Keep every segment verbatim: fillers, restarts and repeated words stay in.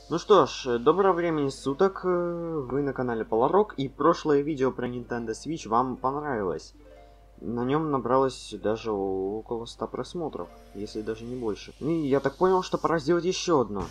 Ну что ж, доброго времени суток, э, вы на канале Polarok, и прошлое видео про Nintendo Switch вам понравилось. На нем набралось даже около ста просмотров, если даже не больше. И я так понял, что пора сделать еще одно.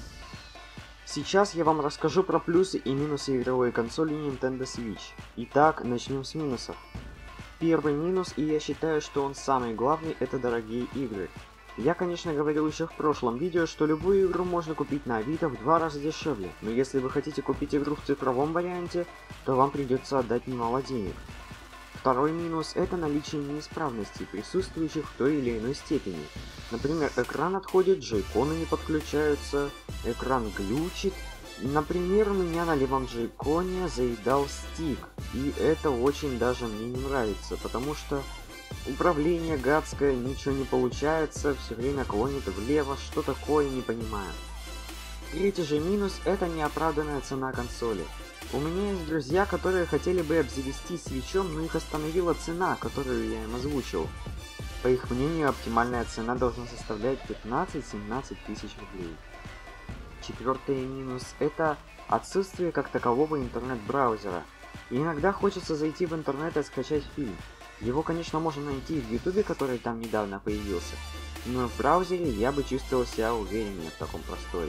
Сейчас я вам расскажу про плюсы и минусы игровой консоли Nintendo Switch. Итак, начнем с минусов. Первый минус, и я считаю, что он самый главный, это дорогие игры. Я, конечно, говорил еще в прошлом видео, что любую игру можно купить на Авито в два раза дешевле, но если вы хотите купить игру в цифровом варианте, то вам придется отдать немало денег. Второй минус – это наличие неисправностей, присутствующих в той или иной степени. Например, экран отходит, джойконы не подключаются, экран глючит. Например, у меня на левом джойконе заедал стик, и это очень даже мне не нравится, потому что управление гадское, ничего не получается, все время клонит влево, что такое, не понимаю. Третий же минус – это неоправданная цена консоли. У меня есть друзья, которые хотели бы обзавестись свитчом, но их остановила цена, которую я им озвучил. По их мнению, оптимальная цена должна составлять пятнадцать-семнадцать тысяч рублей. Четвертый минус – это отсутствие как такового интернет-браузера. И иногда хочется зайти в интернет и скачать фильм. Его, конечно, можно найти в ютубе, который там недавно появился, но в браузере я бы чувствовал себя увереннее в таком просторе.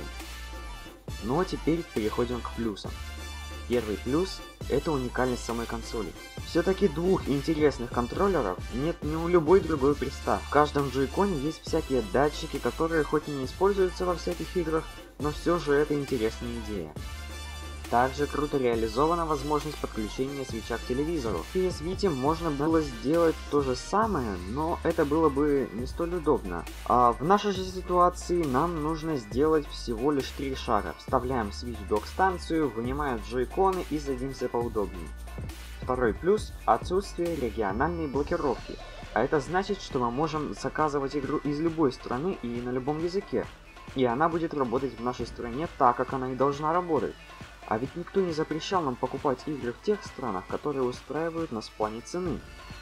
Ну а теперь переходим к плюсам. Первый плюс – это уникальность самой консоли. Все-таки двух интересных контроллеров нет ни у любой другой приставки. В каждом джойконе есть всякие датчики, которые хоть и не используются во всяких играх, но все же это интересная идея. Также круто реализована возможность подключения свитча к телевизору. В пи эс Vita можно было сделать то же самое, но это было бы не столь удобно. А в нашей же ситуации нам нужно сделать всего лишь три шага. Вставляем свитч в док-станцию, вынимаем джойконы и садимся поудобнее. Второй плюс – отсутствие региональной блокировки. А это значит, что мы можем заказывать игру из любой страны и на любом языке. И она будет работать в нашей стране так, как она и должна работать. А ведь никто не запрещал нам покупать игры в тех странах, которые устраивают нас в плане цены.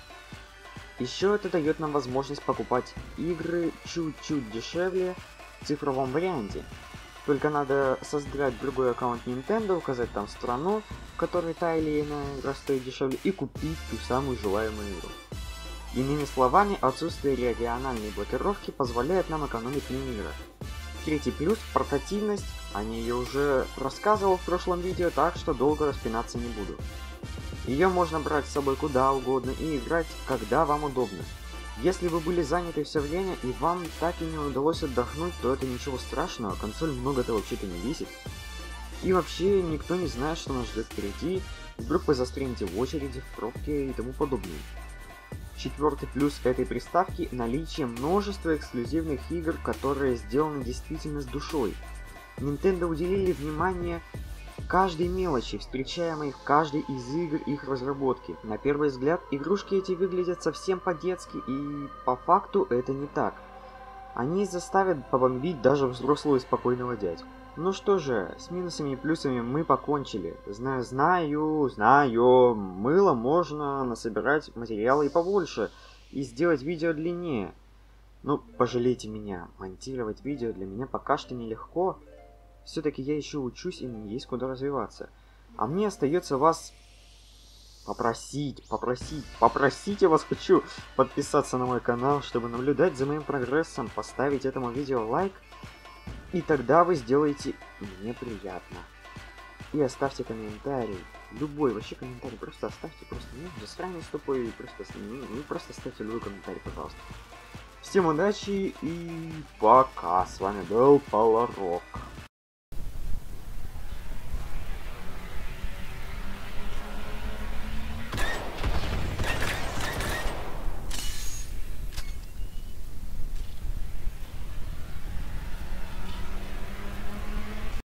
Еще это дает нам возможность покупать игры чуть-чуть дешевле в цифровом варианте. Только надо создать другой аккаунт Nintendo, указать там страну, в которой та или иная игра стоит дешевле, и купить ту самую желаемую игру. Иными словами, отсутствие региональной блокировки позволяет нам экономить на играх. Третий плюс – портативность, о ней я уже рассказывал в прошлом видео, так что долго распинаться не буду. Ее можно брать с собой куда угодно и играть, когда вам удобно. Если вы были заняты все время и вам так и не удалось отдохнуть, то это ничего страшного, консоль много-то вообще-то не весит. И вообще никто не знает, что нас ждет впереди, вдруг вы застрянете в очереди, в пробке и тому подобное. Четвертый плюс этой приставки – наличие множества эксклюзивных игр, которые сделаны действительно с душой. Nintendo уделили внимание каждой мелочи, встречаемой в каждой из игр их разработки. На первый взгляд, игрушки эти выглядят совсем по-детски, и по факту это не так. Они заставят побомбить даже взрослого и спокойного дядьку. Ну что же, с минусами и плюсами мы покончили. Знаю, знаю, знаю, мыло можно насобирать материала и побольше, и сделать видео длиннее. Ну, пожалейте меня, монтировать видео для меня пока что нелегко. Все-таки я еще учусь и мне есть куда развиваться. А мне остается вас попросить, попросить, попросить я вас хочу подписаться на мой канал, чтобы наблюдать за моим прогрессом, поставить этому видео лайк. И тогда вы сделаете мне приятно. И оставьте комментарий. Любой вообще комментарий. Просто оставьте. Просто не засранец тупой. Просто, ну, просто оставьте любой комментарий, пожалуйста. Всем удачи и пока. С вами был Polarok.